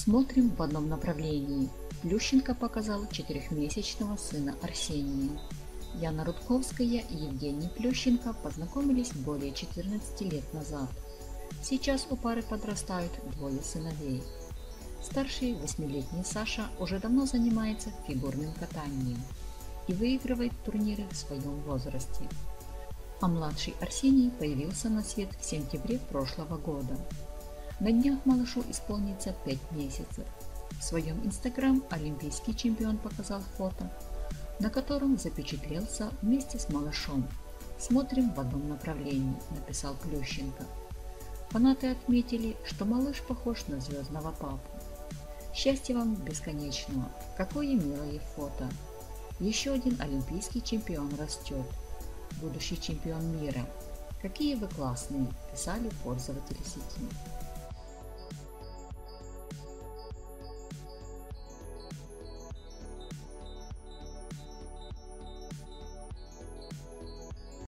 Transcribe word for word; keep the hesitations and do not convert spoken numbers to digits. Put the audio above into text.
Смотрим в одном направлении. Плющенко показал четырехмесячного сына Арсения. Яна Рудковская и Евгений Плющенко познакомились более четырнадцати лет назад. Сейчас у пары подрастают двое сыновей. Старший восьмилетний Саша уже давно занимается фигурным катанием и выигрывает турниры в своем возрасте. А младший Арсений появился на свет в сентябре прошлого года. На днях малышу исполнится пять месяцев. В своем инстаграм олимпийский чемпион показал фото, на котором запечатлелся вместе с малышом. «Смотрим в одном направлении», — написал Плющенко. Фанаты отметили, что малыш похож на звездного папу. Счастья вам бесконечного! Какое милое фото! Еще один олимпийский чемпион растет. Будущий чемпион мира. Какие вы классные, писали пользователи сети.